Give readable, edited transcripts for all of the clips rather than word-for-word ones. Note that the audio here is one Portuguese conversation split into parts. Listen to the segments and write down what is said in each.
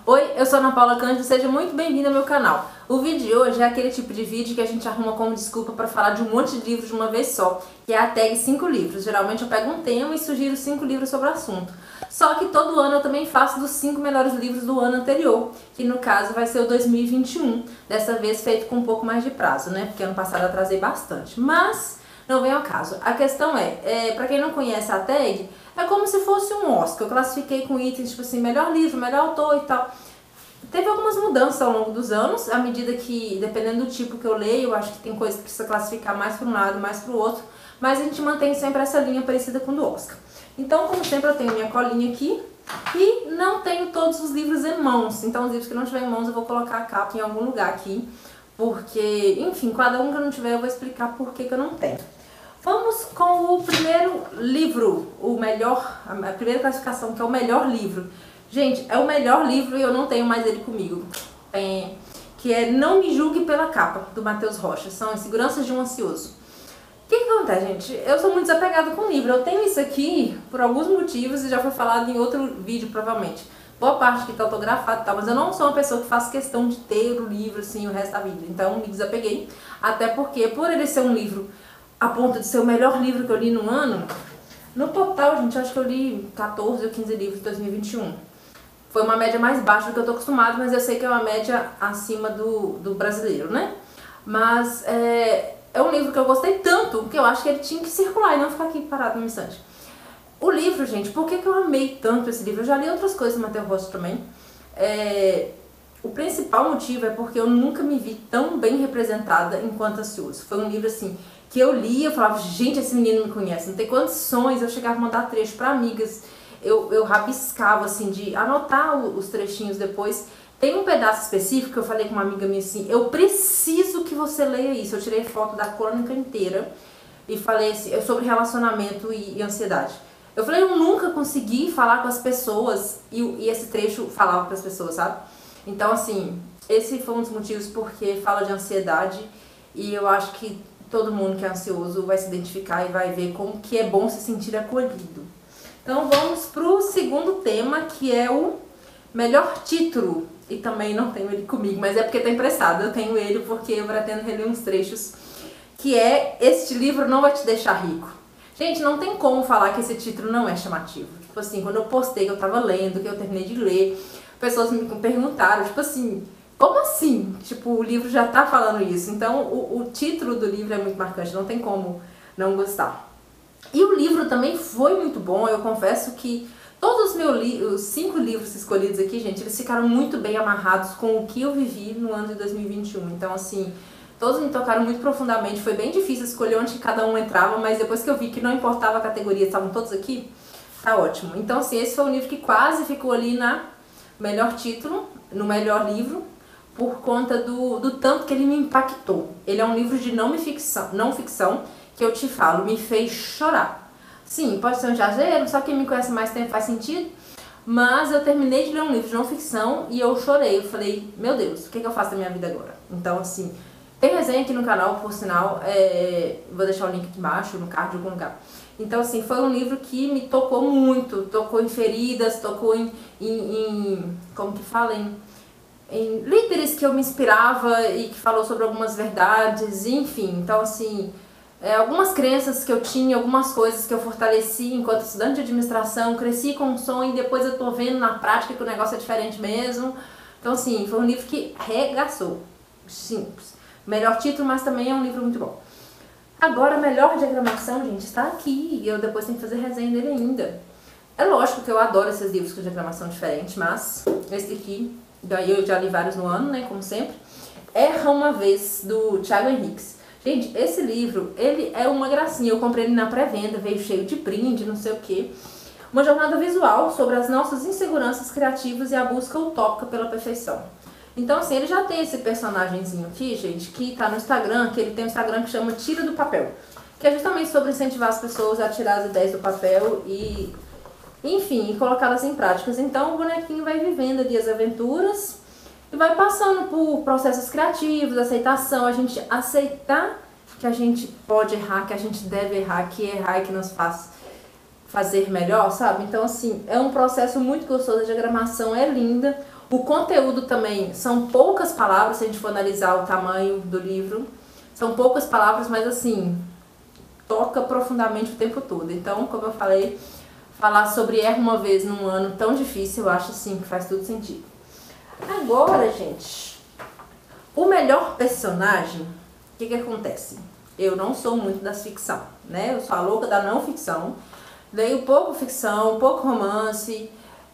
Oi, eu sou Ana Paula Cândido, seja muito bem-vinda ao meu canal. O vídeo de hoje é aquele tipo de vídeo que a gente arruma como desculpa para falar de um monte de livros de uma vez só, que é a tag 5 livros. Geralmente eu pego um tema e sugiro 5 livros sobre o assunto. Só que todo ano eu também faço dos 5 melhores livros do ano anterior, que no caso vai ser o 2021, dessa vez feito com um pouco mais de prazo, né? Porque ano passado eu atrasei bastante. Mas não vem ao caso. A questão pra quem não conhece a tag, é como se fosse um Oscar. Eu classifiquei com itens tipo assim, melhor livro, melhor autor e tal. Teve algumas mudanças ao longo dos anos, à medida que, dependendo do tipo que eu leio, eu acho que tem coisa que precisa classificar mais para um lado, mais para o outro, mas a gente mantém sempre essa linha parecida com o do Oscar. Então, como sempre, eu tenho minha colinha aqui e não tenho todos os livros em mãos. Então, os livros que não tiver em mãos, eu vou colocar a capa em algum lugar aqui, porque, enfim, cada um que eu não tiver, eu vou explicar por que eu não tenho. Vamos com o primeiro livro, a primeira classificação, que é o melhor livro. Gente, é o melhor livro e eu não tenho mais ele comigo. Que é Não Me Julgue Pela Capa, do Matheus Rocha. São Inseguranças de um Ansioso. O que acontece, gente? Eu sou muito desapegada com livro. Eu tenho isso aqui por alguns motivos e já foi falado em outro vídeo, provavelmente. Boa parte que tá autografado e tal, mas eu não sou uma pessoa que faz questão de ter o livro assim o resto da vida. Então me desapeguei. Até porque, por ele ser um livro a ponto de ser o melhor livro que eu li no ano, no total, gente, eu acho que eu li 14 ou 15 livros em 2021. Foi uma média mais baixa do que eu tô acostumada, mas eu sei que é uma média acima do brasileiro, né? Mas é um livro que eu gostei tanto, que eu acho que ele tinha que circular e não ficar aqui parado no instante. O livro, gente, por que eu amei tanto esse livro? Eu já li outras coisas do Matheus Rocha também. O principal motivo é porque eu nunca me vi tão bem representada enquanto ansioso. Foi um livro, assim, que eu li, eu falava, gente, esse menino me conhece, não tem condições. Eu chegava a mandar trecho para amigas, eu rabiscava, assim, de anotar os trechinhos depois. Tem um pedaço específico que eu falei com uma amiga minha assim, eu preciso que você leia isso. Eu tirei foto da crônica inteira e falei assim, sobre relacionamento e ansiedade. Eu falei, eu nunca consegui falar com as pessoas e esse trecho falava para as pessoas, sabe? Então, assim, esse foi um dos motivos porque fala de ansiedade e eu acho que todo mundo que é ansioso vai se identificar e vai ver como que é bom se sentir acolhido. Então vamos pro segundo tema, que é o melhor título. E também não tenho ele comigo, mas é porque tá emprestado. Eu tenho ele porque eu pretendo reler uns trechos. Que é Este Livro Não Vai Te Deixar Rico. Gente, não tem como falar que esse título não é chamativo. Tipo assim, quando eu postei que eu tava lendo, que eu terminei de ler, pessoas me perguntaram, tipo assim, como assim? Tipo, o livro já tá falando isso. Então, o título do livro é muito marcante, não tem como não gostar. E o livro também foi muito bom, eu confesso que todos os 5 livros escolhidos aqui, gente, eles ficaram muito bem amarrados com o que eu vivi no ano de 2021. Então, assim, todos me tocaram muito profundamente, foi bem difícil escolher onde cada um entrava, mas depois que eu vi que não importava a categoria, estavam todos aqui, tá ótimo. Então, assim, esse foi um livro que quase ficou ali na melhor título, no melhor livro, por conta do tanto que ele me impactou. Ele é um livro de não ficção, que eu te falo, me fez chorar. Sim, pode ser um exagero, só quem me conhece mais tempo faz sentido, mas eu terminei de ler um livro de não ficção e eu chorei. Eu falei, meu Deus, o que eu faço da minha vida agora? Então, assim, tem resenha aqui no canal, por sinal, vou deixar o link aqui embaixo, no card, em algum lugar. Então, assim, foi um livro que me tocou muito, tocou em feridas, tocou em como que fala, em líderes que eu me inspirava e que falou sobre algumas verdades, enfim. Então, assim, algumas crenças que eu tinha, algumas coisas que eu fortaleci enquanto estudante de administração, cresci com um sonho e depois eu tô vendo na prática que o negócio é diferente mesmo. Então, assim, foi um livro que regaçou. Simples. Melhor título, mas também é um livro muito bom. Agora, melhor diagramação, gente, está aqui e eu depois tenho que fazer resenha dele ainda. É lógico que eu adoro esses livros com diagramação diferente, mas esse aqui, daí eu já li vários no ano, né, como sempre, Erra Uma Vez, do Thiago Henriques. Gente, esse livro, ele é uma gracinha. Eu comprei ele na pré-venda, veio cheio de brinde, não sei o quê. Uma jornada visual sobre as nossas inseguranças criativas e a busca utópica pela perfeição. Então, assim, ele já tem esse personagemzinho aqui, gente, que tá no Instagram, que ele tem um Instagram que chama Tira do Papel. Que é justamente sobre incentivar as pessoas a tirar as ideias do papel e, enfim, colocá-las em práticas. Então, o bonequinho vai vivendo ali as aventuras e vai passando por processos criativos, aceitação, a gente aceitar que a gente pode errar, que a gente deve errar, que errar é que nos faz fazer melhor, sabe? Então, assim, é um processo muito gostoso, a diagramação é linda, O conteúdo também são poucas palavras, se a gente for analisar o tamanho do livro. São poucas palavras, mas assim, toca profundamente o tempo todo. Então, como eu falei, falar sobre Erra Uma Vez num Ano tão difícil, eu acho assim que faz tudo sentido. Agora, gente, o melhor personagem, o que acontece? Eu não sou muito das ficção, né? Eu sou a louca da não ficção. Leio pouco ficção, pouco romance.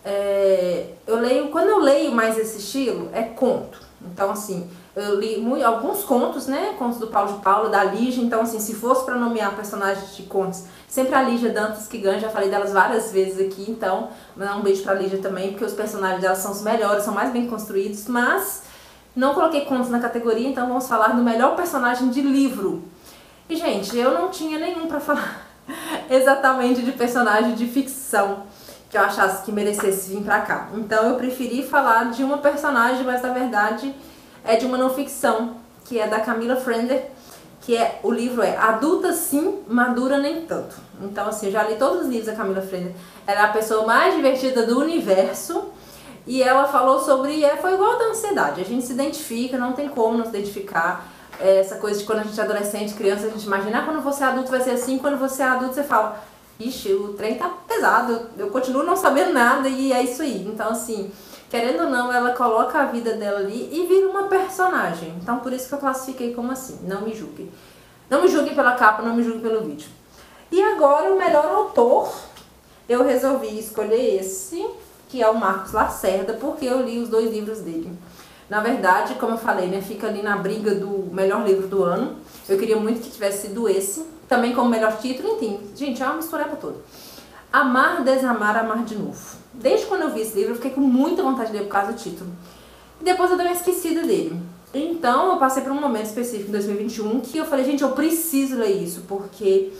Quando eu leio mais esse estilo, é conto. Então, assim, eu li alguns contos, né? Contos do Paulo de Paula, da Lígia. Então, assim, se fosse para nomear personagens de contos, sempre a Lígia Dantas que ganha. Já falei delas várias vezes aqui. Então, mandar um beijo pra Lígia também, porque os personagens delas são os melhores, são mais bem construídos. Mas não coloquei contos na categoria, então vamos falar do melhor personagem de livro. E, gente, eu não tinha nenhum pra falar exatamente de personagem de ficção que eu achasse que merecesse vir pra cá. Então eu preferi falar de uma personagem, mas na verdade é de uma não ficção, que é da Camila Frender, que o livro é Adulta Sim, Madura Nem Tanto. Então assim, eu já li todos os livros da Camila Frender. Ela é a pessoa mais divertida do universo e ela falou sobre, foi igual a da ansiedade, a gente se identifica, não tem como não se identificar. Essa coisa de quando a gente é adolescente, criança, a gente imagina, quando você é adulto vai ser assim, quando você é adulto você fala, ixi, o trem tá pesado, eu continuo não sabendo nada e é isso aí. Então assim, querendo ou não, ela coloca a vida dela ali e vira uma personagem. Então por isso que eu classifiquei como assim, não me julguem. Não me julguem pela capa, não me julguem pelo vídeo. E agora o melhor autor, eu resolvi escolher esse, que é o Marcos Lacerda, porque eu li os 2 livros dele. Na verdade, como eu falei, né, fica ali na briga do melhor livro do ano. Eu queria muito que tivesse sido esse. Também como melhor título, enfim. Gente, é uma mistureba toda. Amar, Desamar, Amar de Novo. Desde quando eu vi esse livro, eu fiquei com muita vontade de ler por causa do título. E depois eu dei uma esquecida dele. Então, eu passei por um momento específico em 2021 que eu falei, gente, eu preciso ler isso. Porque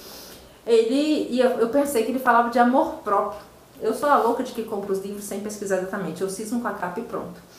eu pensei que ele falava de amor próprio. Eu sou a louca de que compra os livros sem pesquisar exatamente. Eu cismo com a capa e pronto.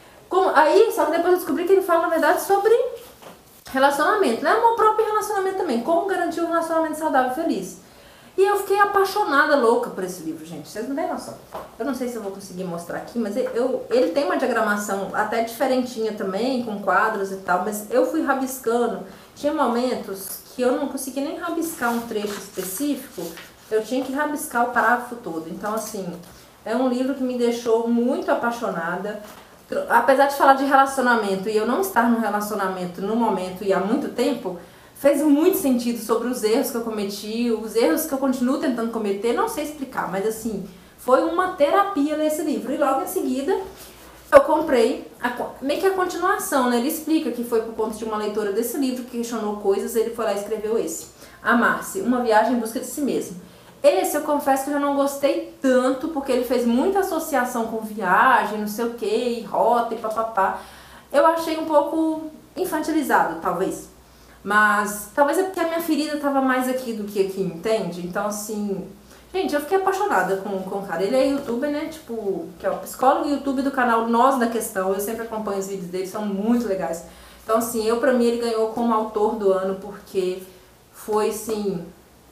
Aí, só que depois eu descobri que ele fala, na verdade, sobre relacionamento, né? Amor próprio e relacionamento também. Como garantir um relacionamento saudável e feliz. E eu fiquei apaixonada, louca por esse livro, gente. Vocês não têm noção. Eu não sei se eu vou conseguir mostrar aqui, mas ele tem uma diagramação até diferentinha também, com quadros e tal, mas eu fui rabiscando. Tinha momentos que eu não conseguia nem rabiscar um trecho específico, eu tinha que rabiscar o parágrafo todo. Então, assim, é um livro que me deixou muito apaixonada. Apesar de falar de relacionamento e eu não estar no relacionamento no momento e há muito tempo, fez muito sentido sobre os erros que eu cometi, os erros que eu continuo tentando cometer, não sei explicar, mas assim, foi uma terapia ler esse livro. E logo em seguida eu comprei meio que a continuação, né? Ele explica que foi por conta de uma leitora desse livro que questionou coisas, ele foi lá e escreveu esse. Amar-se, uma viagem em busca de si mesmo. Esse eu confesso que eu já não gostei tanto, porque ele fez muita associação com viagem, não sei o que, rota e papapá. Eu achei um pouco infantilizado, talvez. Mas talvez é porque a minha ferida tava mais aqui do que aqui, entende? Então, assim, gente, eu fiquei apaixonada com o cara. Ele é youtuber, né? Tipo, que é o psicólogo YouTube do canal Nós da Questão. Eu sempre acompanho os vídeos dele, são muito legais. Então, assim, pra mim, ele ganhou como autor do ano, porque foi, assim,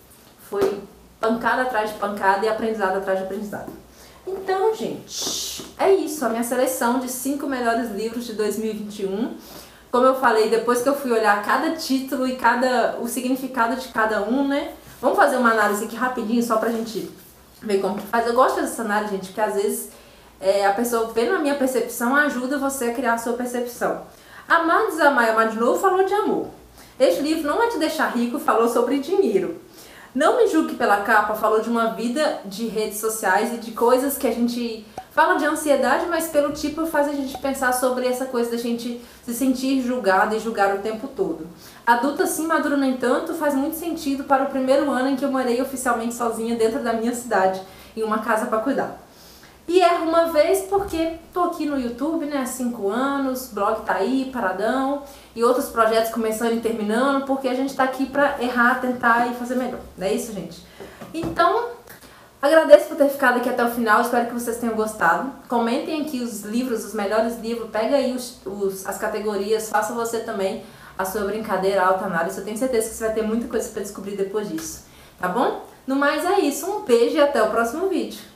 foi pancada atrás de pancada e aprendizado atrás de aprendizado. Então, gente, é isso. A minha seleção de 5 melhores livros de 2021. Como eu falei, depois que eu fui olhar cada título e o significado de cada um, né? Vamos fazer uma análise aqui rapidinho, só pra gente ver como que faz. Eu gosto dessa análise, gente, porque às vezes a pessoa vendo a minha percepção ajuda você a criar a sua percepção. Amar, Desamar e Amar de Novo falou de amor. Este livro não vai te deixar rico, falou sobre dinheiro. Não Me Julgue pela Capa falou de uma vida de redes sociais e de coisas que a gente fala de ansiedade, mas pelo tipo faz a gente pensar sobre essa coisa da gente se sentir julgada e julgar o tempo todo. Adulta Sim, Madura Nem Tanto faz muito sentido para o primeiro ano em que eu morei oficialmente sozinha dentro da minha cidade, em uma casa para cuidar. E Erra Uma Vez porque tô aqui no YouTube, né, há 5 anos, o blog tá aí, paradão, e outros projetos começando e terminando, porque a gente tá aqui pra errar, tentar e fazer melhor. Não é isso, gente? Então, agradeço por ter ficado aqui até o final, espero que vocês tenham gostado. Comentem aqui os livros, os melhores livros, pega aí as categorias, faça você também a sua brincadeira, a autoanálise. Eu tenho certeza que você vai ter muita coisa pra descobrir depois disso, tá bom? No mais é isso, um beijo e até o próximo vídeo.